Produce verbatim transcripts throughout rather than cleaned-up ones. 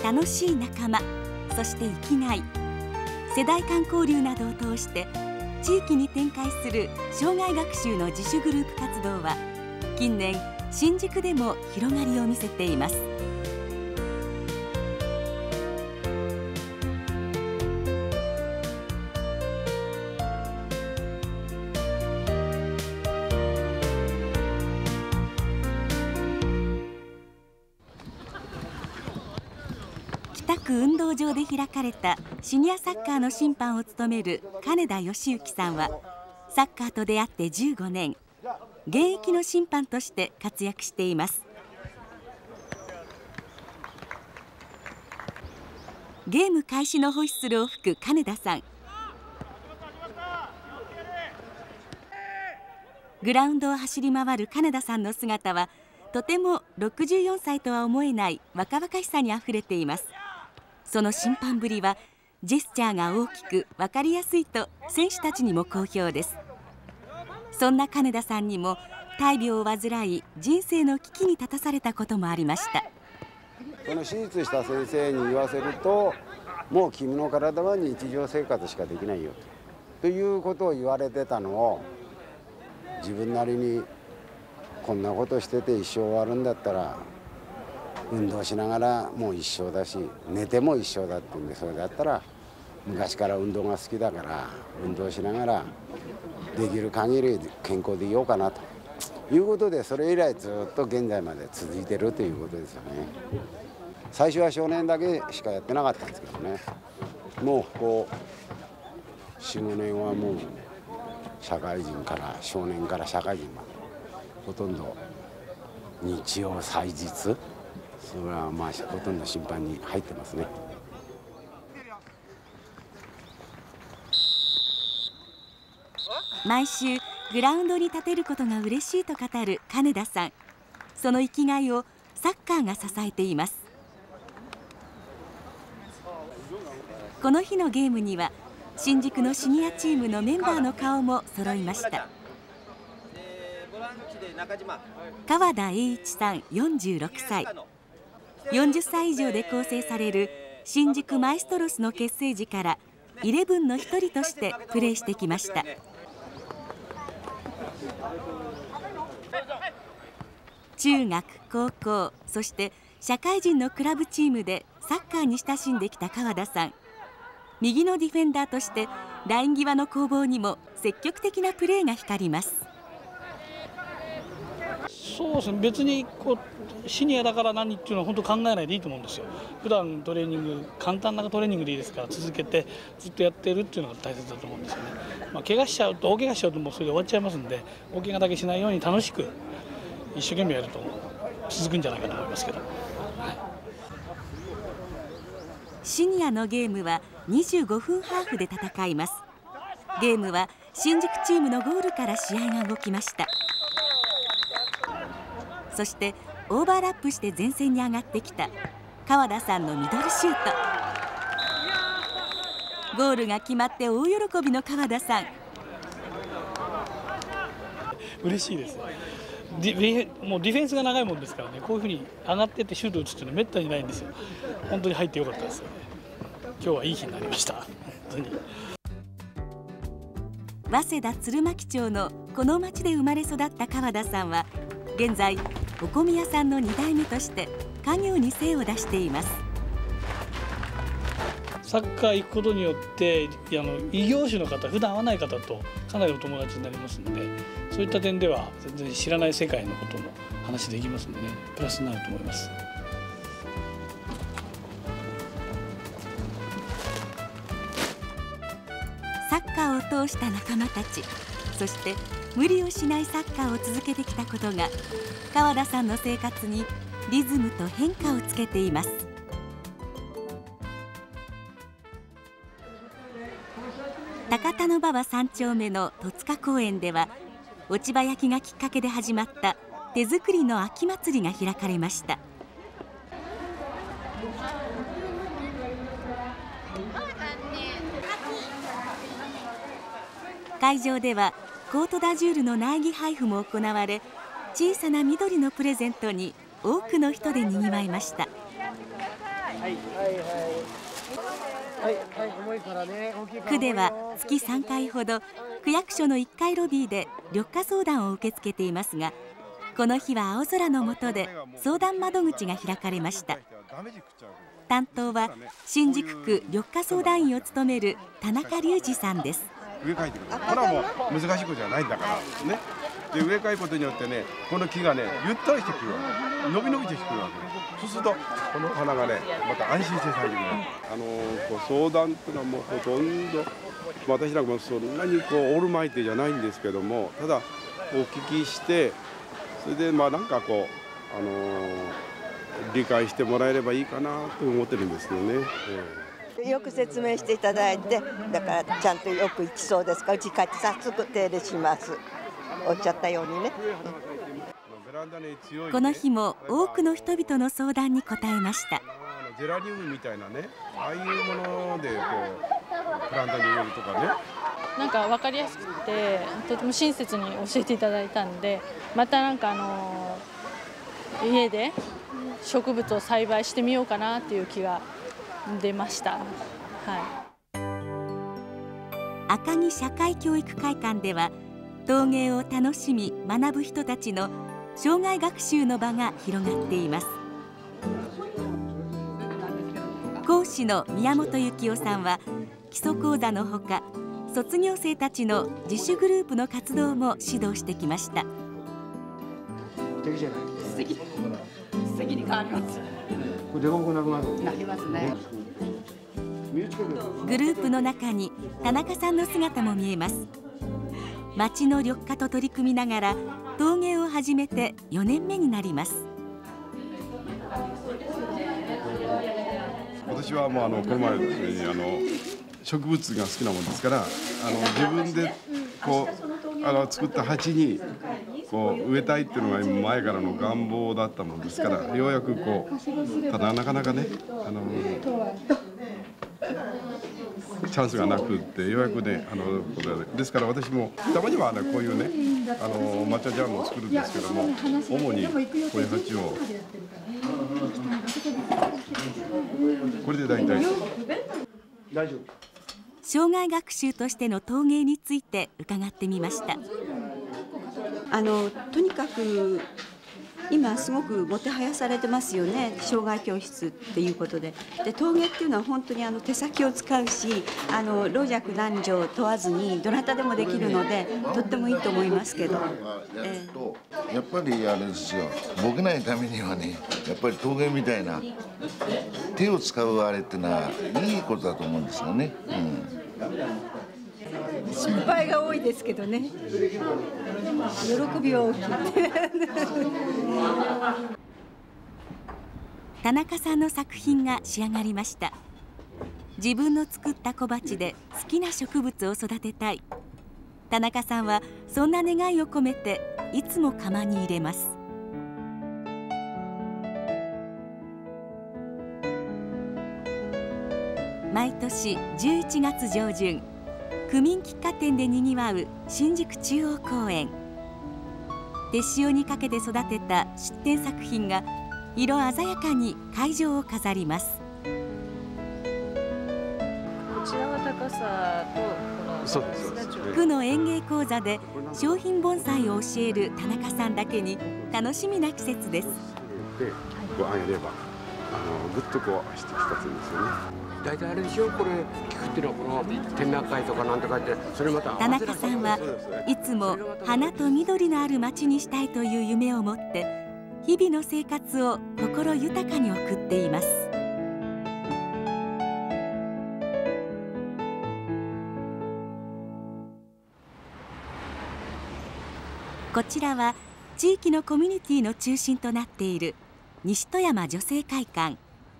楽しい仲間、そして生きがい、世代間交流などを通して地域に展開する障害学習の自主グループ活動は近年新宿でも広がりを見せています。北区運動場で開かれたシニアサッカーの審判を務める金田義行さんはサッカーと出会ってじゅうごねん、現役の審判として活躍しています。ゲーム開始のホイッスルを吹く金田さん。グラウンドを走り回る金田さんの姿はとてもろくじゅうよんさいとは思えない若々しさにあふれています。その審判ぶりはジェスチャーが大きく分かりやすいと選手たちにも好評です。そんな金田さんにも大病を患い人生の危機に立たされたこともありました。 その手術した先生に言わせると、もう君の体は日常生活しかできないよということを言われてたのを、自分なりにこんなことしてて一生終わるんだったら運動しながらもう一生だし、寝ても一生だって言うんで、それだったら昔から運動が好きだから運動しながらできる限り健康でいようかなということで、それ以来ずっと現在まで続いてるということですよね。最初は少年だけしかやってなかったんですけどね、もうここよん、ごねんはもう社会人から少年から社会人までほとんど日曜祭日、それはまあほとんど審判に入ってますね。 毎週グラウンドに立てることが嬉しいと語る金田さん。その生きがいをサッカーが支えています。この日のゲームには新宿のシニアチームのメンバーの顔も揃いました。川田栄一さんよんじゅうろくさい、よんじゅっさい以上で構成される新宿マエストロスの結成時からイレブンの一人としてプレーしてきました。中学、高校、そして社会人のクラブチームでサッカーに親しんできた川田さん。右のディフェンダーとしてライン際の攻防にも積極的なプレーが光ります。 そうですね、別にこうシニアだから何っていうのは本当考えないでいいと思うんですよ。普段トレーニング、簡単なトレーニングでいいですから続けてずっとやってるっていうのが大切だと思うんですよね。まあ、怪我しちゃうと大怪我しちゃうともうそれで終わっちゃいますんで、大怪我だけしないように楽しく一生懸命やると続くんじゃないかと思いますけど、はい、 シニアのゲームはにじゅうごふんハーフで戦います。ゲームは新宿チームのゴールから試合が動きました。そしてオーバーラップして前線に上がってきた川田さんのミドルシュート。ゴールが決まって大喜びの川田さん。 嬉しいです。ディもうディフェンスが長いもんですからね、こういうふうに上がってってシュートを打つっていうのはめったにないんですよ。本当に入ってよかったですよね。今日はいい日になりました。本当に。 早稲田鶴巻町のこの町で生まれ育った川田さんは現在お米屋さんのに代目として家業に精を出しています。 サッカー行くことによってあの異業種の方、普段会わない方とかなりお友達になりますので、そういった点では全然知らない世界のことも話できますのでね、プラスになると思います。 サッカーを通した仲間たち、そして無理をしないサッカーを続けてきたことが川田さんの生活にリズムと変化をつけています。高田馬場三丁目の戸塚公園では落ち葉焼きがきっかけで始まった手作りの秋祭りが開かれました。会場ではコートダジュールの苗木配布も行われ、小さな緑のプレゼントに多くの人でにぎわいました。 区では月さんかいほど区役所のいっかいロビーで緑化相談を受け付けていますが、この日は青空の下で相談窓口が開かれました。担当は新宿区緑化相談員を務める田中隆二さんです。 植え替えてくる。これはもう難しいことじゃないんだからね。で植え替えることによってね、この木がねゆったりしてくるわけ、伸び伸びしてくるわけ。そうするとこの花がねまた安心して咲いてくる。あのこう相談っていうのはもうほとんど私なんかもそんなにこうオールマイティじゃないんですけども、ただお聞きしてそれでまあなんかこうあのー、理解してもらえればいいかなと思ってるんですよね。 えー、よく説明していただいて、だからちゃんとよく行きそうですから、うち帰って早速手入れします。おっしゃったようにね。 この日も多くの人々の相談に応えました。 ゼラニウムみたいなね、ああいうものでこうプランターに入れるとかね。 なんか分かりやすくてとても親切に教えていただいたんで、またなんかあの家で植物を栽培してみようかなっていう気が出ました。はい、 赤城社会教育会館では陶芸を楽しみ学ぶ人たちの生涯学習の場が広がっています。講師の宮本幸雄さんは基礎講座のほか卒業生たちの自主グループの活動も指導してきました。 素敵じゃない。素敵。素敵に変わります。 これでかくなくなる。 なりますね。 グループの中に田中さんの姿も見えます。町の緑化と取り組みながら陶芸を始めてよねんめになります。 私はもうあのこの前あの植物が好きなもんですから、あの自分でこうあの作った鉢にこう植えたいっていうのが前からの願望だったもんですから、ようやくこうただなかなかねあのチャンスがなくってようやくねあのですから私もたまにはねこういうねあの抹茶ジャムを作るんですけども、主にこういう鉢をこれで大体大丈夫。 生涯学習としての陶芸について伺ってみました。 あのとにかく今すごくもてはやされてますよね、生涯教室っていうことで。で陶芸っていうのは本当にあの手先を使うし、あの老若男女問わずにどなたでもできるのでとってもいいと思いますけど、 えー、やっぱりあれですよ、ボケないためにはねやっぱり陶芸みたいな手を使うあれってのはいいことだと思うんですよね。うん、 失敗が多いですけどね、喜びは大きい田中さんの作品が仕上がりました。自分の作った小鉢で好きな植物を育てたい。田中さんはそんな願いを込めていつも窯に入れます。毎年じゅういちがつ上旬、区民喫茶店でにぎわう新宿中央公園。手塩にかけて育てた出展作品が色鮮やかに会場を飾ります。 こちらは高さとこのそうですそうです。 区の園芸講座で商品盆栽を教える田中さんだけに楽しみな季節です。 で、こうあげればあのぐっとこうしてきたつんですよね。 大体あれでしょ、これ聞くっていうのはこの展覧会とかなんとかってそれまた田中さんはいつも花と緑のある街にしたいという夢を持って日々の生活を心豊かに送っています。こちらは地域のコミュニティの中心となっている西戸山女性会館。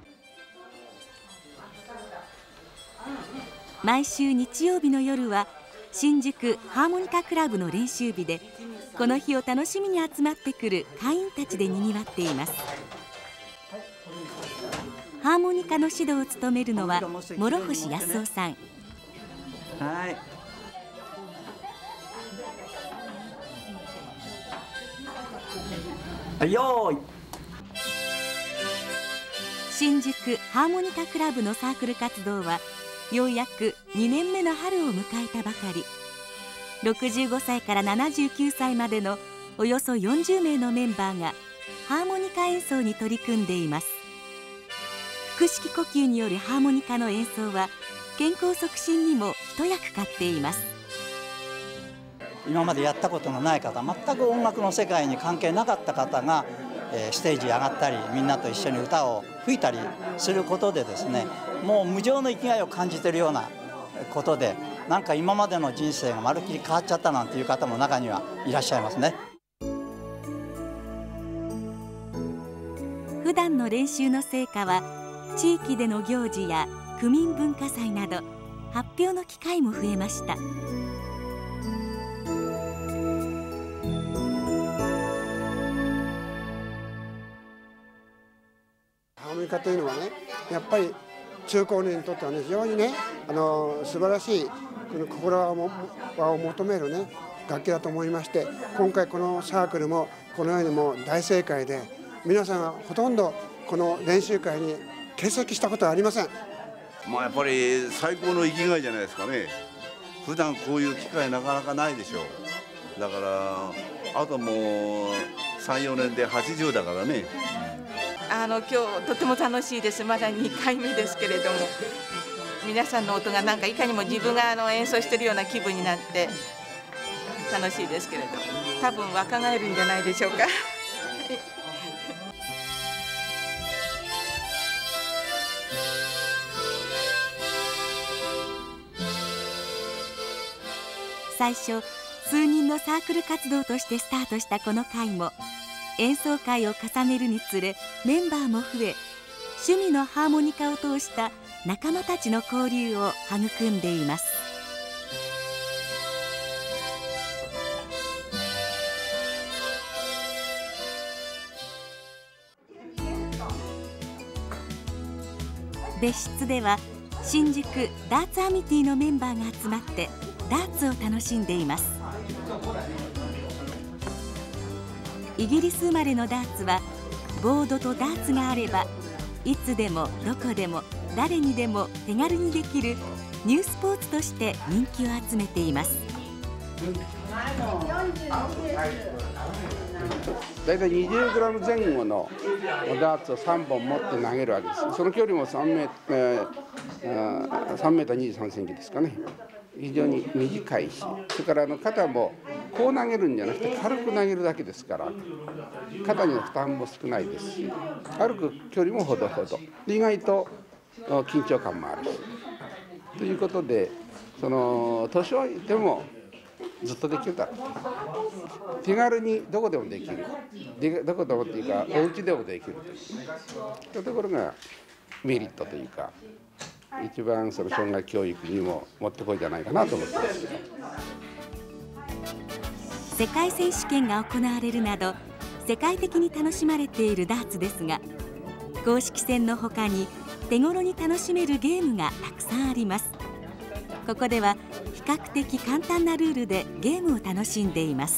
毎週日曜日の夜は新宿ハーモニカクラブの練習日で、この日を楽しみに集まってくる会員たちでにぎわっています。ハーモニカの指導を務めるのは諸星康夫さん。 はい、よーい。 新宿ハーモニカクラブのサークル活動はようやくにねんめの春を迎えたばかり。ろくじゅうごさいからななじゅうきゅうさいまでのおよそよんじゅうめいのメンバーがハーモニカ演奏に取り組んでいます。腹式呼吸によるハーモニカの演奏は健康促進にも一役買っています。 今までやったことのない方、全く音楽の世界に関係なかった方がステージに上がったり、みんなと一緒に歌を吹いたりすることでですね、もう無常の生きがいを感じているようなことで、なんか今までの人生がまるっきり変わっちゃったなんていう方も中にはいらっしゃいますね。 普段の練習の成果は地域での行事や区民文化祭など発表の機会も増えました。 ハーモニカというのはね、やっぱり中高年にとってはね、非常にね、あの素晴らしいこの心輪を求めるね楽器だと思いまして、今回このサークルもこのようにも大正解で、皆さんはほとんどこの練習会に欠席したことはありません。 まあやっぱり最高の生きがいじゃないですかね。普段こういう機会なかなかないでしょう。だからあともうさん、よねんではちじゅうだからね。 あの今日とても楽しいです。まだにかいめですけれども、皆さんの音がなんかいかにも自分があの演奏しているような気分になって楽しいですけれど、多分若返るんじゃないでしょうか。 最初数人のサークル活動としてスタートしたこの会も、演奏会を重ねるにつれメンバーも増え、趣味のハーモニカを通した仲間たちの交流を育んでいます。別室では新宿ダーツアミティのメンバーが集まってダーツを楽しんでいます。イギリス生まれのダーツはボードとダーツがあればいつでもどこでも誰にでも手軽にできるニュースポーツとして人気を集めています。 だいたいにじゅうグラムぜん後のダーツをさんぼん持って投げるわけです。その距離もさんメーターにじゅうさんセンチですかね。非常に短いし、それからあの肩もこう投げるんじゃなくて軽く投げるだけですから、肩にの負担も少ないですし、歩く距離もほどほど、意外と緊張感もあるしということで、その年老いてもずっとできるだろう、手軽にどこでもできる、でどこでもっていうかお家でもできるというところがメリットというか、一番その障害教育にももってこいじゃないかなと思ってます。 世界選手権が行われるなど世界的に楽しまれているダーツですが、公式戦の他に手頃に楽しめるゲームがたくさんあります。ここでは比較的簡単なルールでゲームを楽しんでいます。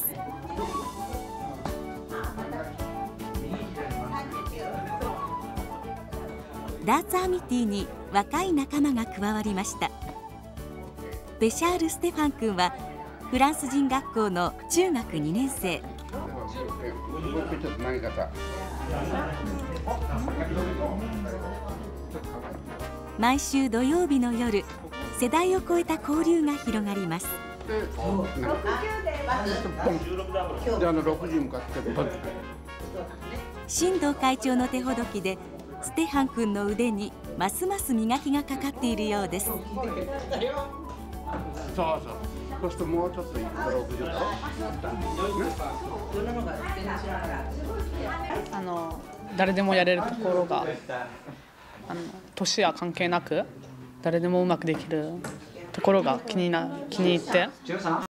ダーツアミティに若い仲間が加わりました。ベシャール・ステファン君はフランス人学校の中学にねんせい。毎週土曜日の夜、世代を超えた交流が広がります。新藤会長の手ほどきでステファン君の腕にますます磨きがかかっているようです。そうそう、そうするともうちょっといくとろくじゅうだろ。 あの誰でもやれるところが、あの年は関係なく誰でもうまくできるところが気にな気に入って。